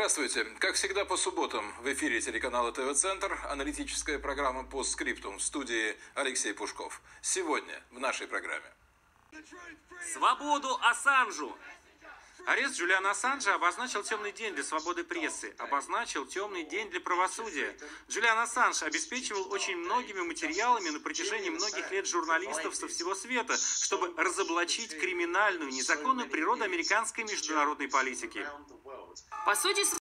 Здравствуйте. Как всегда по субботам в эфире телеканала ТВ-центр аналитическая программа «Постскриптум» в студии Алексей Пушков. Сегодня в нашей программе. Свободу Ассанжу! Арест Джулиана Ассанжа обозначил темный день для свободы прессы, обозначил темный день для правосудия. Джулиан Ассанж обеспечивал очень многими материалами на протяжении многих лет журналистов со всего света, чтобы разоблачить криминальную, незаконную природу американской международной политики. По сути